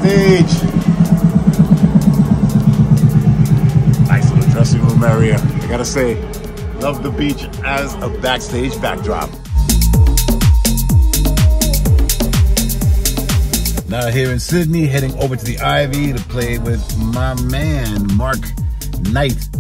backstage. Nice little dressing room area. I gotta say, love the beach as a backstage backdrop. Now here in Sydney, heading over to the Ivy to play with my man, Mark Knight.